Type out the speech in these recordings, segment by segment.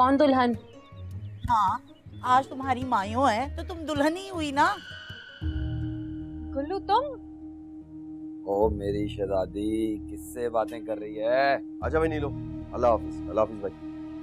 कौन दुल्हन? हाँ, आज तुम्हारी मायूं है तो तुम दुल्हन ही हुई ना। गुल्लू तुम? ओ मेरी शहजादी, किससे बातें कर रही है? आजा भाई नीलो, अल्लाह हाफिज भाई।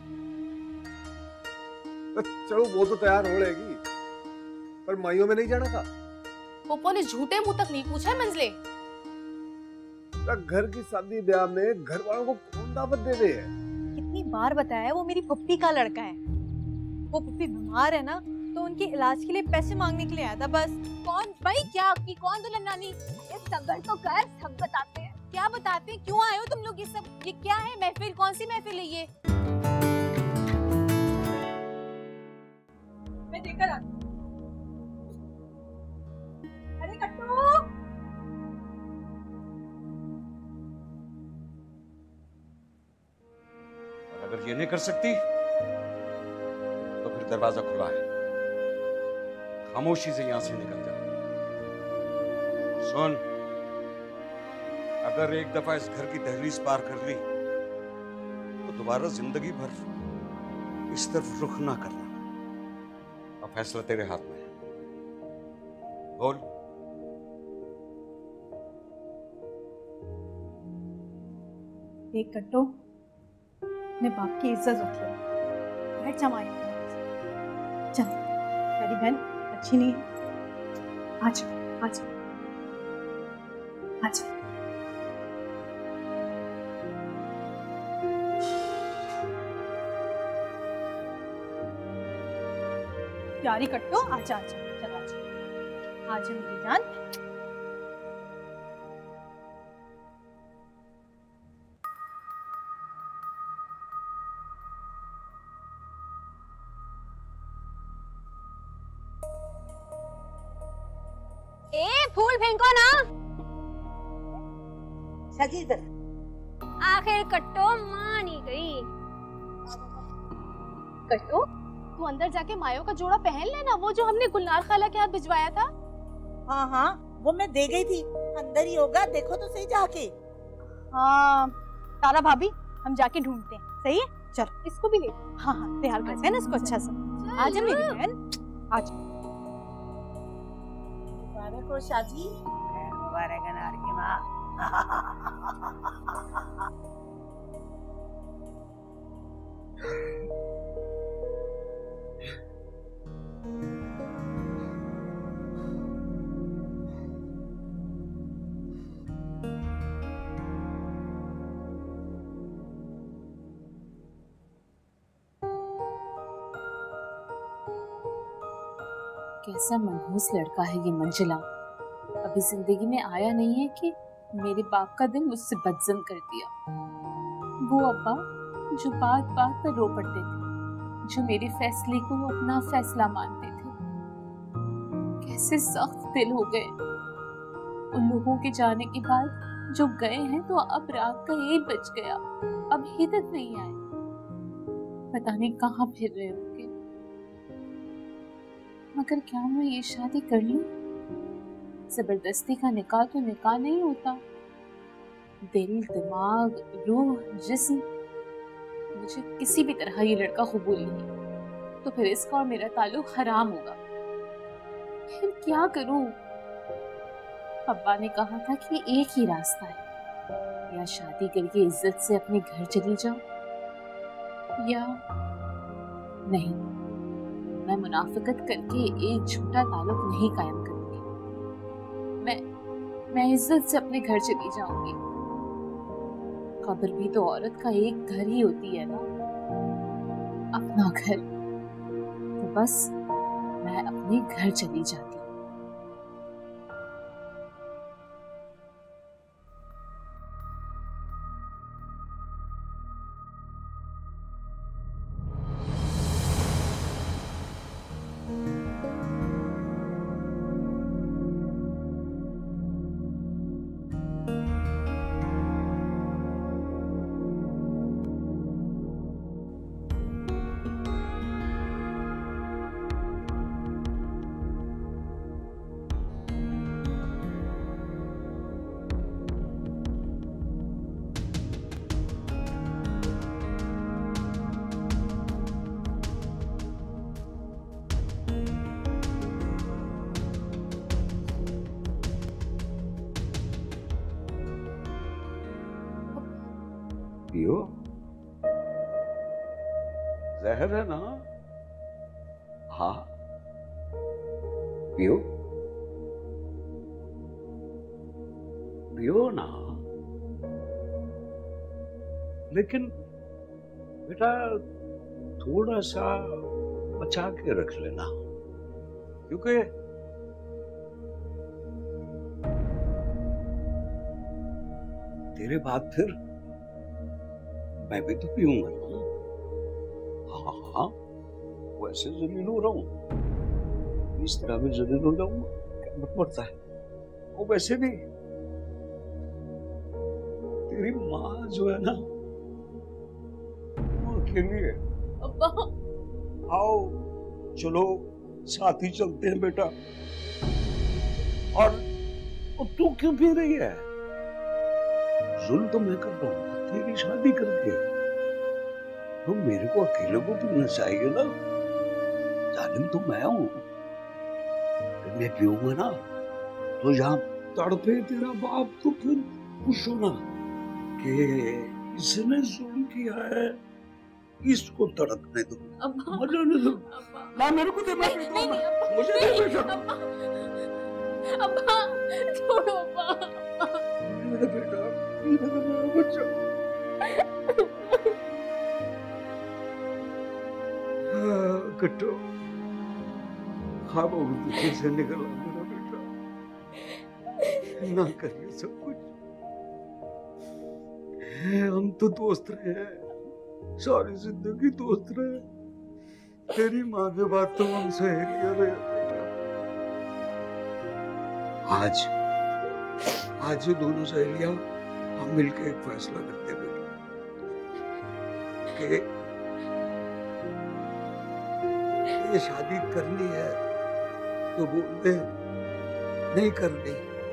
चलो वो तो तैयार हो रहेगी, पर माइयों में नहीं जाना था। पोपो ने झूठे मुंह तक नहीं पूछा है मंजले। घर की शादी ब्याह में घर वालों को कौन दावत दे दे? कितनी बार बताया, वो मेरी पप्पी का लड़का है। वो पप्पी बीमार है ना, तो उनके इलाज के लिए पैसे मांगने के लिए आया था बस। कौन भाई, क्या आपकी कौन दुल्हन नानी? ये सबर तो कर, सब बताते हैं। क्या बताते हैं? क्यों आए हो तुम लोग? ये सब ये क्या है? महफिल? कौन सी महफिल है ये? मैं देकर आती हूँ। अरे कट्टू, और अगर ये नहीं कर सकती तो फिर दरवाजा खुला है, खामोशी से यहां से निकल जा। सुन, अगर एक दफा इस घर की दहलीज पार कर ली तो दोबारा जिंदगी भर इस तरफ रुख ना करना। अब फैसला तेरे हाथ में है, बोल। देख कट्टू, अपने बाप की इज्जत रख ले। बैठ जा माया, चल। मेरी बहन अच्छी नहीं है, आज आज आज। प्यारी कट्टू, आजा आजा, चल आजा, आजा मेरी जान। फूल फेंको ना। सजीद, आखिर कट्टो मान ही गई। कट्टो, तू अंदर जाके मायो का जोड़ा पहन लेना, वो जो हमने गुलनार खाला के हाथ भिजवाया था। हाँ हाँ, वो मैं दे गई थी, अंदर ही होगा, देखो तो सही जाके। हाँ तारा भाभी, हम जाके ढूंढते हैं, सही है? चल इसको भी ले। हाँ हाँ, तैयार करते हैं ना इसको अच्छा सा। आजा मेरी बहन, आजा। शादी मुबारक अनारकी माँ। कैसा मनहूस लड़का है ये मंजिला। अभी जिंदगी में आया नहीं है कि मेरे बाप का दिल मुझसे बदजन कर दिया। वो अब्बा जो बात बात पर रो पड़ते थे, जो मेरे फैसले को अपना फैसला मानते थे, कैसे सख्त दिल हो गए। उन लोगों के जाने के बाद जो गए हैं तो अब रात का 1 बज गया, अभी तक नहीं आए। पता नहीं कहाँ फिर रहे होंगे। मगर क्या मैं ये शादी कर लूं? जबरदस्ती का निकाह तो निकाह नहीं होता। दिल, दिमाग, रूह, जिस्म, मुझे किसी भी तरह ये लड़का कबूल नहीं, तो फिर इसका और मेरा ताल्लुक हराम होगा। फिर क्या करूं? अब्बा ने कहा था कि एक ही रास्ता है, या शादी करके इज्जत से अपने घर चली जाओ, या नहीं, मैं मुनाफिकत करके एक झूठा ताल्लुक नहीं कायम करूंगी। मैं इज्जत से अपने घर चली जाऊंगी। कब्र भी तो औरत का एक घर ही होती है ना, अपना घर। तो बस मैं अपने घर चली जाती। पियो, जहर है ना? हाँ पियो, पियो ना। लेकिन बेटा थोड़ा सा बचा के रख लेना, क्योंकि तेरे बाद फिर मैं भी तो पीऊंगा ना। हाँ हाँ, वैसे जलील हो रहा हूं, इस तरह भी जलील हो जाऊंगा, क्या पड़ता है। वो वैसे भी तेरी माँ जो है ना, वो अकेली है। अब्बा आओ चलो साथ ही चलते हैं बेटा। और तू क्यों पी रही है? जुल्म तो मैं कर रहा हूँ तेरी शादी करके, तो मेरे को अकेले को पीना चाहिए ना। जालिम तो मैं हूँ, तो मैं पीऊंगा ना तो यहाँ तड़पे तेरा बाप, तो फिर खुश होना कि इसने जुल्म किया है, इसको तड़पने दो, मजा नहीं दो। ना मेरे को दे, मैं पीता हूँ, मुझे दे बेटा। अब्बा छोड़ो अब्बा। मेरा बेटा, मेरा बच्चा। कट्टो, ख्वाबों में तुझे से निकला मेरा बेटा, ना करिए सब कुछ। हम तो दोस्त रहे, सारी जिंदगी दोस्त रहे। तेरी माँ के बाद तो हम सहेलियां रहे बेटा। आज ये दोनों सहेलियां हम मिलकर एक फैसला करते बेटा कि ये शादी करनी है तो बोल दे, नहीं करनी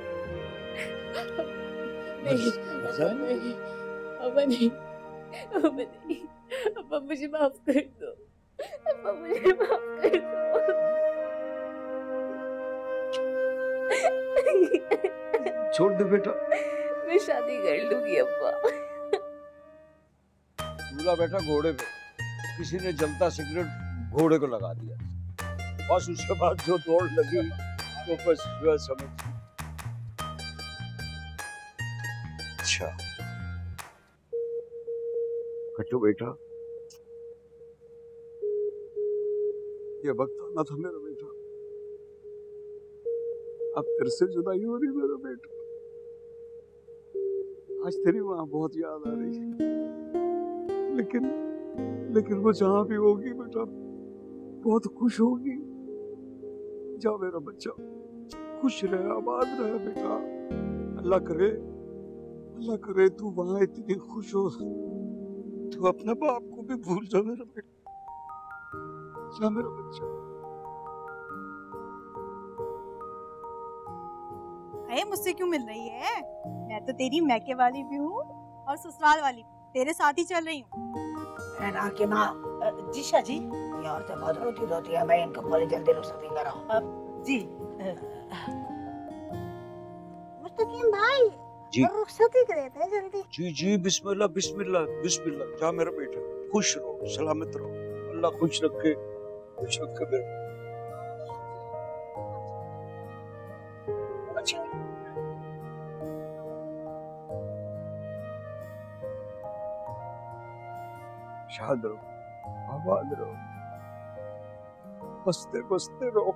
नहीं, अब्बा नहीं, अब्बा नहीं, अब्बा मुझे माफ कर दो, अब्बा मुझे माफ कर दो। छोड़ दे बेटा, मैं शादी कर लूंगी अब्बा। दूल्हा बैठा घोड़े पे, किसी ने जलता सिगरेट घोड़े को लगा दिया, बस उसके बाद जो दौड़ लगी तो बस जो समझ। अच्छा कट्टू बेटा, ये वक्त आना था मेरा बेटा, अब तेरे से जुदाई हो रही मेरा बेटा। आज तेरी माँ बहुत याद आ रही है, लेकिन वो जहां भी होगी बेटा बहुत खुश होगी। जा मेरा बच्चा, खुश रहे, आबाद रहे बेटा। अल्लाह करे तू वहां इतनी खुश हो, तू अपने बाप को भी भूल जा मेरा बेटा। जा मेरा बच्चा। अरे मुझसे क्यों मिल रही है? मैं तो तेरी मैके वाली भी हूँ और ससुराल वाली भी, तेरे साथ ही चल रही हूँ। ना के माँ जी शाह जी, यार तो बहुत रोती है, मैं इनको बड़े जल्दी रुखसती कर रहा हूँ जी। मुस्तकीम भाई जी रुखसती करे थे जल्दी। जी बिस्मिल्लाह बिस्मिल्लाह बिस्मिल्लाह। जा मेरा बेटा, खुश रहो, सलामत रहो, अल्लाह खुश रखे मेरे। अच्छा शाद रहो, आबाद रहो, बसते बसते रहो।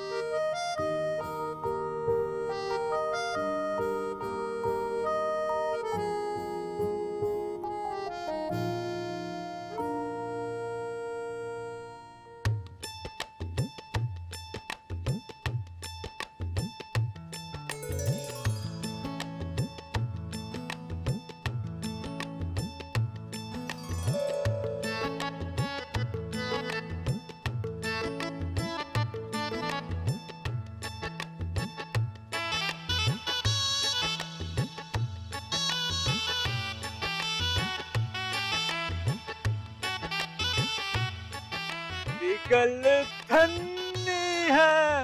निकल थन्नी है,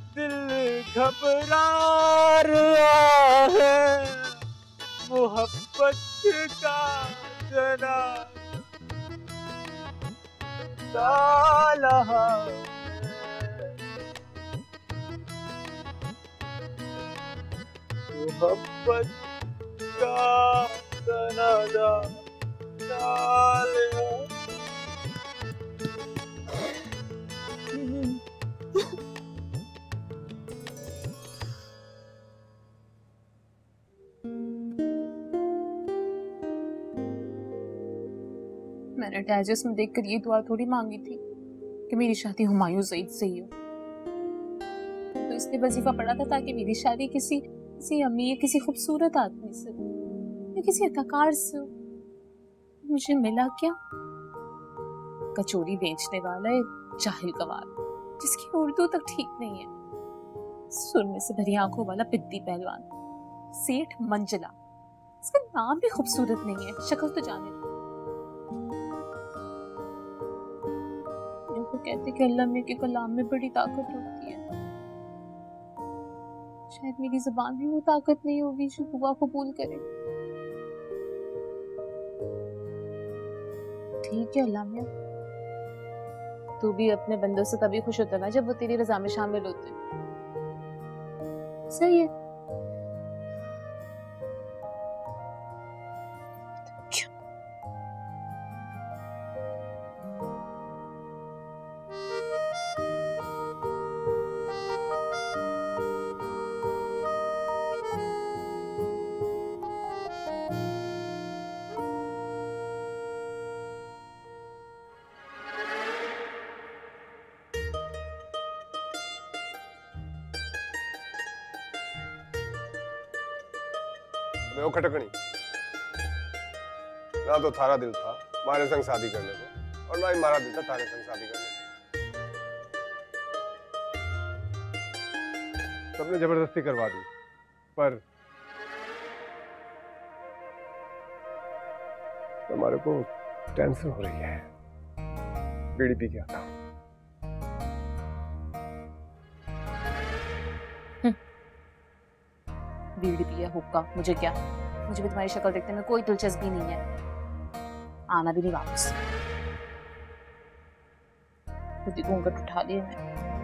दिल घबरा रहा है, मोहब्बत मोहब्बत का जना डाला मोहब्बत का जना डाला। मैंने डाइजेस्ट में देखकर ये दुआ थोड़ी मांगी थी कि मेरी शादी हुमायूं सईद से ही हो। तो इसलिए वजीफा पड़ा था ताकि मेरी शादी किसी अमीर, किसी खूबसूरत आदमी से या किसी अदाकार से हो। मुझे मिला क्या? कचौरी बेचने वाला एक जाहिल गवार जिसकी उर्दू तक ठीक नहीं है, सुरमे से भरी आंखों वाला पिद्दी पहलवान सेठ मंजला। इसका नाम भी खूबसूरत नहीं है, शक्ल तो जाने दो। तो कहते कि अल्लाह में के कलाम में बड़ी ताकत होती है। शायद मेरी जुबान में वो ताकत नहीं होगी जो दुआ कबूल करे। ठीक है अल्लाह में, तू भी अपने बंदों से तभी खुश होता ना जब वो तेरी रजा में शामिल होते। सही है। वो खटकनी ना तो थारा दिल था मारे संग शादी करने को, और ना ही मारा दिल था थारे संग शादी करने को। सबने जबरदस्ती करवा दी, पर हमारे को टेंशन हो रही है। बीड़ी पी के आता हूँ। बीड़ी पिया हुक्का मुझे क्या, मुझे भी तुम्हारी शक्ल देखने में कोई दिलचस्पी नहीं है। आना भी नहीं वापस। खुद ही घूंघट उठा लिए मैं।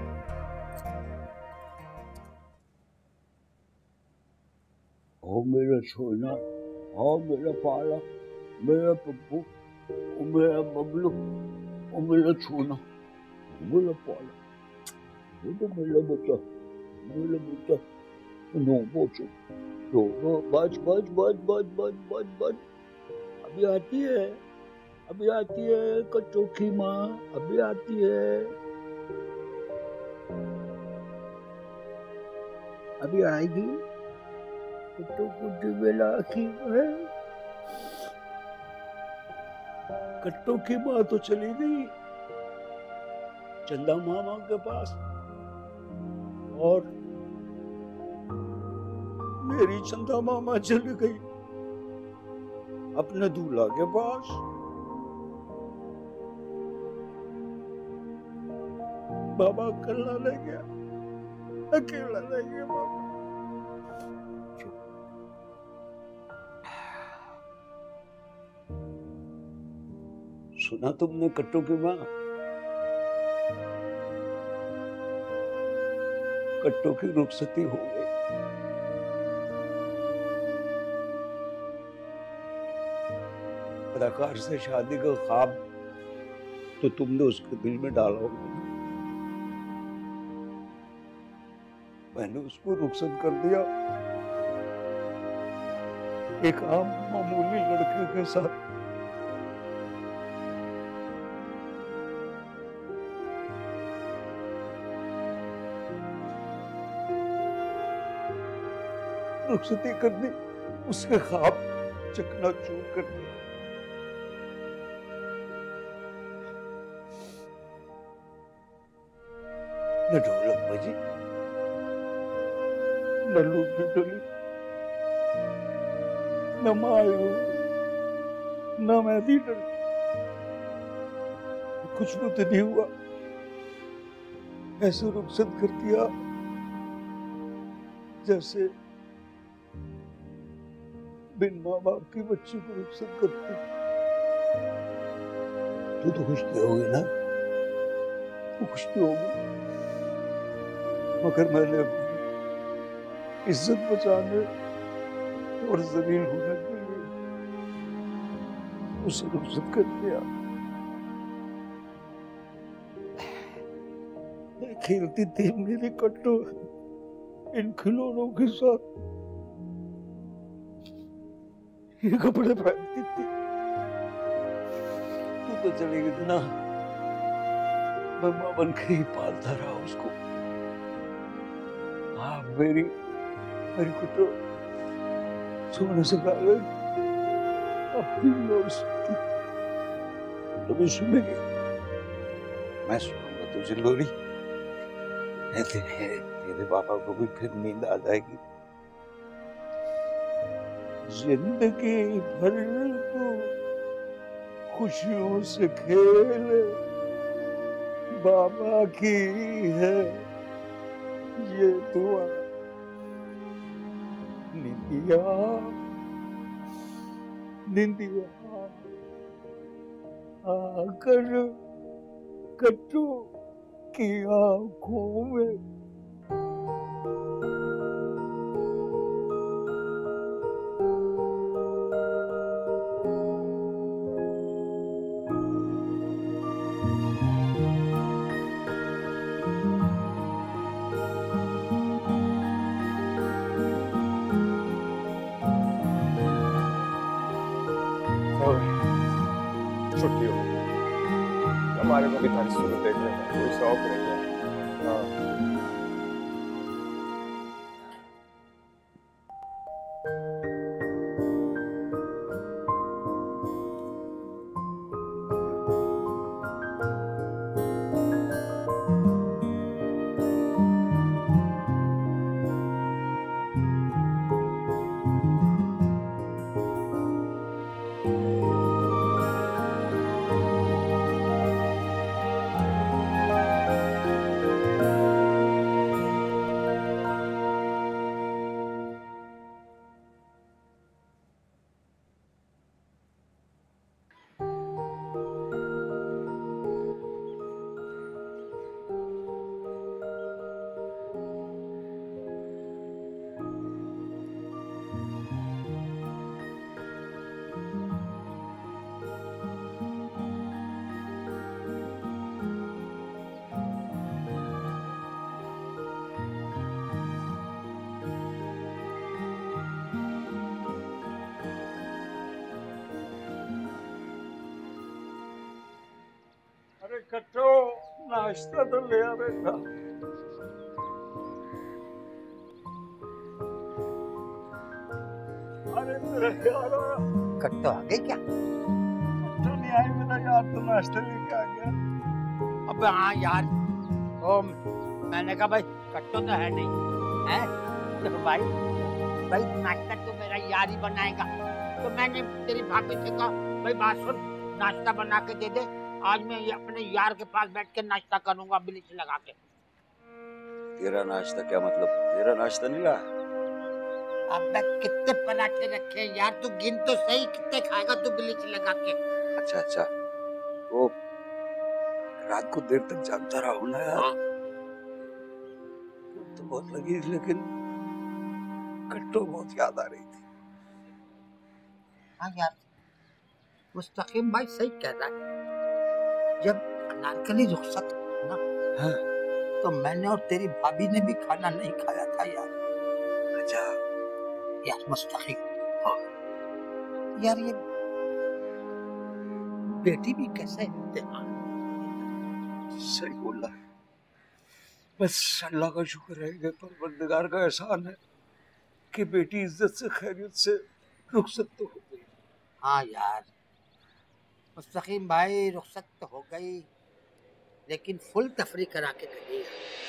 ओ मेरा सोना, ओ मेरा पाला, मेरा पप्पू, ओ मेरा बबलू, ओ मेरा सोना, मेरा पाला, मेरा बच्चा, नो बोचो, नो बच, अभी आती है कट्टो की माँ, अभी आती है, अभी आएगी। कट्टो कुछ बेला की है, कट्टो की माँ तो चली गई चंदा मामा के पास, और मेरी चंदा मामा चली गई अपने दूल्हा के पास। बाबा अकेला ले गया, अकेला ले गया बाबा। सुना तुमने कट्टो की माँ? कट्टो की रुखसती हो गई। अदाकार से शादी का ख्वाब तो तुमने उसके दिल में डाला होगा। मैंने उसको रुखसत कर दिया एक आम मामूली लड़के के साथ। रुखसती कर दी, उसके ख्वाब चकनाचूर कर दिया। न ढोलक बजी, न लूट डली, न मायो, न मेहंदी डली, कुछ भी तो नहीं हुआ। ऐसे रुखसत कर दिया जैसे बिन माँ बाप की बच्ची को रुखसत करती। तू तो खुश नहीं होगी ना? तू खुश नहीं होगी, मगर मैंने अपनी इज्जत बचाने और जमीन होने के लिए उसे रुखसत कर दिया। खेलती थी मेरी कट्टो इन खिलौनों के साथ, ये कपड़े पहनती थी। तू तो चली गई ना, मैं मां बन के ही पालता रहा उसको। हाँ मेरी कट्टो सोने से पहले अपनी और सुनती, कभी सुनेगी? मैं सुनूंगा तुझे लोरी, तेरे पापा को भी फिर नींद आ जाएगी। जिंदगी भर तू खुशियों से खेल, बाबा की है ये दुआ। निंदिया निंदिया आकर कट्टू की आंखों में। छुट्टी हो, हमारे को भी थारी सूरत देखने का कोई शौक नहीं है। हाँ। कट्टो नाश्ता तो ले आ बेटा। अरे मेरा यार कट्टो आ गए क्या? कट्टो नहीं आई मेरा यार, तो नाश्ता लेके आ गया। अब हाँ यार, ओ मैंने कहा भाई कट्टो तो है नहीं है, तो भाई नाश्ता तो मेरा यार ही बनाएगा। तो मैंने तेरी भाभी से कहा भाई बात सुन, नाश्ता बना के दे दे, आज मैं ये अपने यार के पास बैठ के नाश्ता करूंगा ब्लीच लगा के। तेरा नाश्ता क्या मतलब? तेरा नाश्ता नहीं ला? अब कितने पराठे रखे हैं यार, तू गिन तो सही कितने खाएगा तू ब्लीच लगा के। अच्छा तो रात को देर तक जागता रहा हूँ ना यार। तो बहुत लगी, लेकिन कट्टो बहुत याद आ रही थी। हाँ यार, मुस्तकीम भाई सही कह रहा है। जब अनारकली रुखसत ना, हाँ। तो मैंने और तेरी भाभी ने भी खाना नहीं खाया था यार। अच्छा यार मुस्तकीम, हाँ यार ये बेटी भी कैसे सही बोला। बस अल्लाह का शुक्र है कि परवरदिगार का एहसान है कि बेटी इज्जत से खैरियत से रुखसत तो हो गई। हाँ यार मुस्तकीम भाई, रुखसत तो हो गई, लेकिन फुल तफरी करा के गई।